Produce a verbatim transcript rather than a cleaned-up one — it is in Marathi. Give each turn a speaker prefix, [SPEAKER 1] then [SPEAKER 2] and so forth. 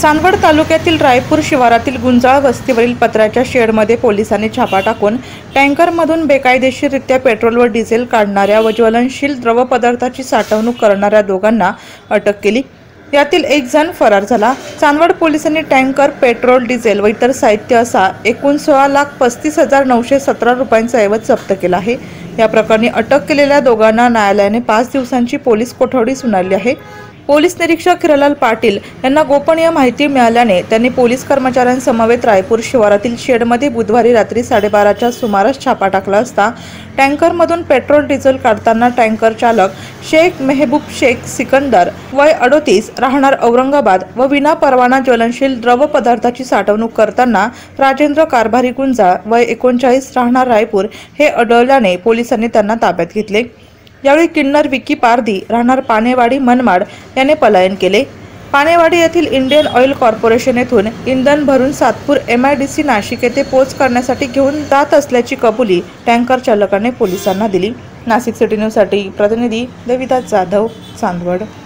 [SPEAKER 1] चांदवड तालुक्यातील रायपूर शिवारातील गुंजाळ वस्तीवरील पत्र्याच्या शेडमध्ये पोलिसांनी छापा टाकून टँकरमधून बेकायदेशीररित्या पेट्रोल व डिझेल काढणाऱ्या व ज्वलनशील द्रवपदार्थाची साठवणूक करणाऱ्या दोघांना अटक केली। यातील एक जण फरार झाला। चांदवड पोलिसांनी टँकर, पेट्रोल, डिझेल व इतर साहित्य असा एकूण सोळा लाख पस्तीस हजार नऊशे सतरा रुपयांचा ऐवज जप्त केला आहे। या प्रकरणी अटक केलेल्या दोघांना न्यायालयाने पाच दिवसांची पोलीस कोठडी सुनावली आहे। पोलीस निरीक्षक हिरालाल पाटील यांना गोपनीय माहिती मिळाल्याने त्यांनी पोलीस कर्मचाऱ्यांसमवेत रायपूर शिवारातील शेडमध्ये बुधवारी रात्री साडेबाराच्या सुमारास छापा टाकला असता टँकरमधून पेट्रोल डिझेल काढताना टँकर चालक शेख मेहबूब शेख सिकंदर वय अडोतीस राहणार औरंगाबाद व विना परवाना ज्वलनशील द्रव पदार्थाची साठवणूक करताना राजेंद्र कारभारी गुंजाळ वय एकोणचाळीस राहणार रायपूर हे आढळल्याने पोलिसांनी त्यांना ताब्यात घेतले। यावेळी किन्नर विकी पारधी राहणार पानेवाडी मनमाड याने पलायन केले। पानेवाडी येथील इंडियन ऑइल कॉर्पोरेशन येथून इंधन भरून सातपूर एमआयडीसी नाशिक येथे पोच करण्यासाठी घेऊन जात असल्याची कबुली टँकर चालकाने पोलिसांना दिली। नाशिक सिटी न्यूज साठी प्रतिनिधी देविदास जाधव, चांदवड।